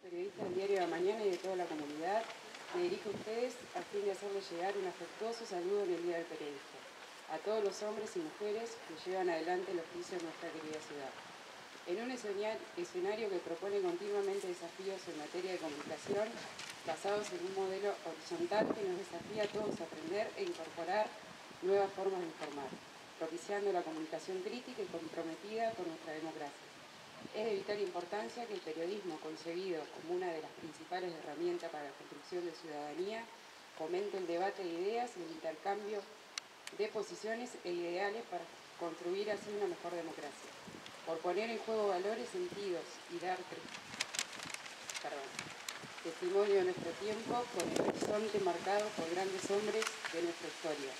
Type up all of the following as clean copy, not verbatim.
periodistas del Diario de la Mañana y de toda la comunidad, me dirijo a ustedes a fin de hacerles llegar un afectuoso saludo en el Día del Periodista, a todos los hombres y mujeres que llevan adelante el oficio de nuestra querida ciudad. En un escenario que propone continuamente desafíos en materia de comunicación, basados en un modelo horizontal que nos desafía a todos a aprender e incorporar nuevas formas de informar, propiciando la comunicación crítica y comprometida con nuestra democracia. Es de vital importancia que el periodismo, concebido como una de las principales herramientas para la construcción de ciudadanía, fomente el debate de ideas y el intercambio de posiciones e ideales para construir así una mejor democracia. Por poner en juego valores, sentidos y dar testimonio de nuestro tiempo con el horizonte marcado por grandes hombres de nuestra historia.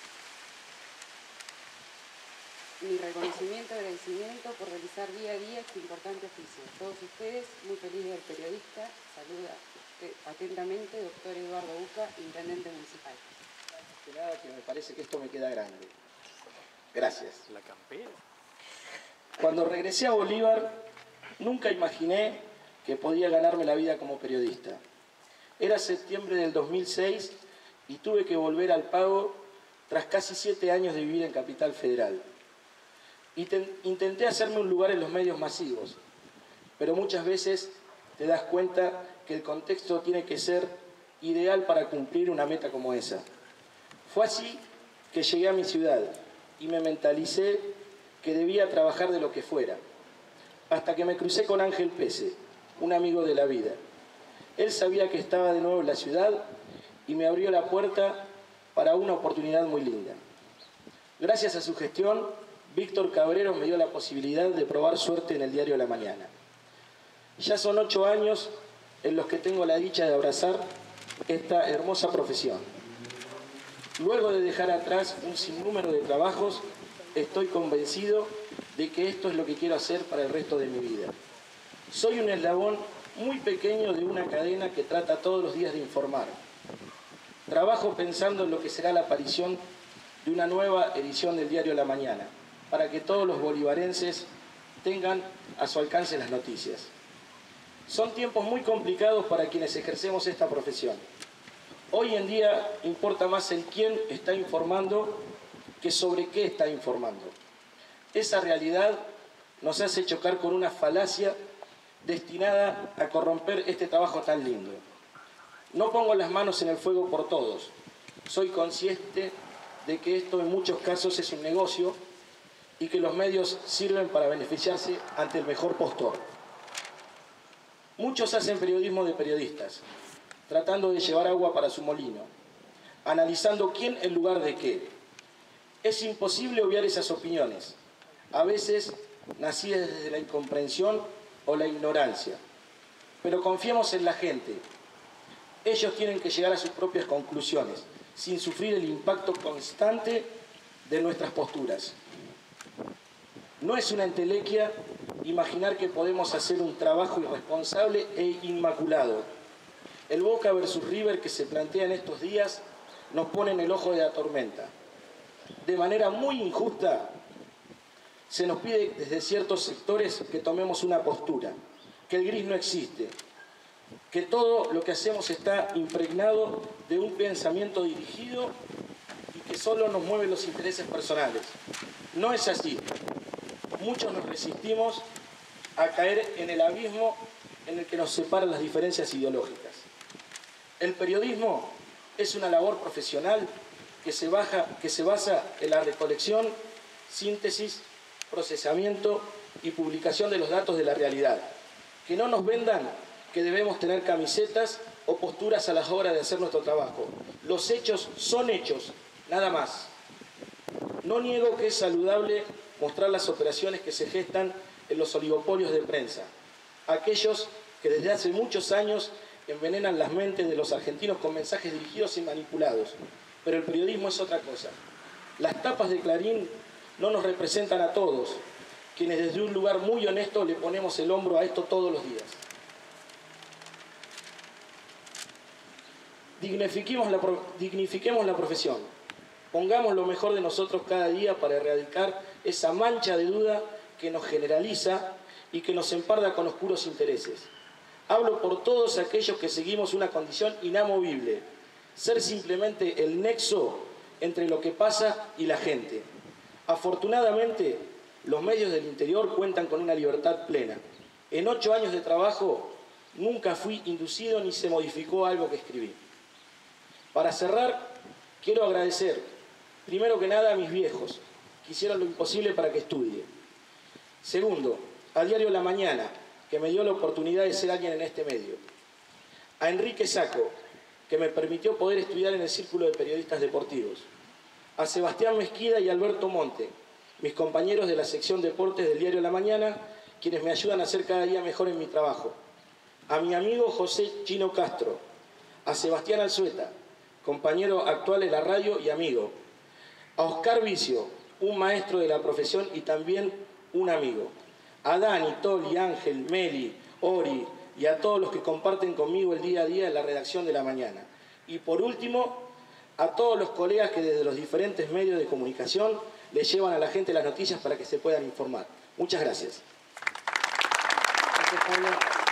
Mi reconocimiento y agradecimiento por realizar día a día este importante oficio. Todos ustedes, muy feliz del periodista, saluda atentamente, doctor Eduardo Buca, intendente municipal. De nada, que me parece que esto me queda grande. Gracias. La campera. Cuando regresé a Bolívar, nunca imaginé que podía ganarme la vida como periodista. Era septiembre del 2006 y tuve que volver al pago tras casi 7 años de vivir en Capital Federal. Intenté hacerme un lugar en los medios masivos, pero muchas veces te das cuenta que el contexto tiene que ser ideal para cumplir una meta como esa. Fue así que llegué a mi ciudad y me mentalicé que debía trabajar de lo que fuera, hasta que me crucé con Ángel Pese, un amigo de la vida. Él sabía que estaba de nuevo en la ciudad y me abrió la puerta para una oportunidad muy linda. Gracias a su gestión, Víctor Cabrero me dio la posibilidad de probar suerte en el Diario de la Mañana. Ya son 8 años en los que tengo la dicha de abrazar esta hermosa profesión. Luego de dejar atrás un sinnúmero de trabajos, estoy convencido de que esto es lo que quiero hacer para el resto de mi vida. Soy un eslabón muy pequeño de una cadena que trata todos los días de informar. Trabajo pensando en lo que será la aparición de una nueva edición del Diario de la Mañana, para que todos los bolivarenses tengan a su alcance las noticias. Son tiempos muy complicados para quienes ejercemos esta profesión. Hoy en día importa más el quién está informando que sobre qué está informando. Esa realidad nos hace chocar con una falacia destinada a corromper este trabajo tan lindo. No pongo las manos en el fuego por todos. Soy consciente de que esto en muchos casos es un negocio y que los medios sirven para beneficiarse ante el mejor postor. Muchos hacen periodismo de periodistas, tratando de llevar agua para su molino, analizando quién en lugar de qué. Es imposible obviar esas opiniones, a veces nacidas desde la incomprensión o la ignorancia. Pero confiemos en la gente. Ellos tienen que llegar a sus propias conclusiones, sin sufrir el impacto constante de nuestras posturas. No es una entelequia imaginar que podemos hacer un trabajo irresponsable e inmaculado. El Boca versus River que se plantea en estos días nos pone en el ojo de la tormenta. De manera muy injusta, se nos pide desde ciertos sectores que tomemos una postura, que el gris no existe, que todo lo que hacemos está impregnado de un pensamiento dirigido y que solo nos mueven los intereses personales. No es así. Muchos nos resistimos a caer en el abismo en el que nos separan las diferencias ideológicas. El periodismo es una labor profesional que se basa en la recolección, síntesis, procesamiento y publicación de los datos de la realidad. Que no nos vendan que debemos tener camisetas o posturas a la hora de hacer nuestro trabajo. Los hechos son hechos, nada más. No niego que es saludable mostrar las operaciones que se gestan en los oligopolios de prensa, aquellos que desde hace muchos años envenenan las mentes de los argentinos con mensajes dirigidos y manipulados. Pero el periodismo es otra cosa. Las tapas de Clarín no nos representan a todos, quienes desde un lugar muy honesto le ponemos el hombro a esto todos los días. Dignifiquemos la profesión. Pongamos lo mejor de nosotros cada día para erradicar esa mancha de duda que nos generaliza y que nos emparda con oscuros intereses. Hablo por todos aquellos que seguimos una condición inamovible, ser simplemente el nexo entre lo que pasa y la gente. Afortunadamente, los medios del interior cuentan con una libertad plena. En 8 años de trabajo, nunca fui inducido ni se modificó algo que escribí. Para cerrar, quiero agradecer, primero que nada, a mis viejos, que hicieron lo imposible para que estudie. Segundo, a Diario La Mañana, que me dio la oportunidad de ser alguien en este medio. A Enrique Sacco, que me permitió poder estudiar en el Círculo de Periodistas Deportivos. A Sebastián Mesquida y Alberto Monte, mis compañeros de la sección Deportes del Diario La Mañana, quienes me ayudan a ser cada día mejor en mi trabajo. A mi amigo José Chino Castro, a Sebastián Alzueta, compañero actual en la radio y amigo. A Oscar Vicio, un maestro de la profesión y también un amigo. A Dani, Toli, Ángel, Meli, Ori y a todos los que comparten conmigo el día a día en la redacción de La Mañana. Y por último, a todos los colegas que desde los diferentes medios de comunicación le llevan a la gente las noticias para que se puedan informar. Muchas gracias. Gracias, Pablo.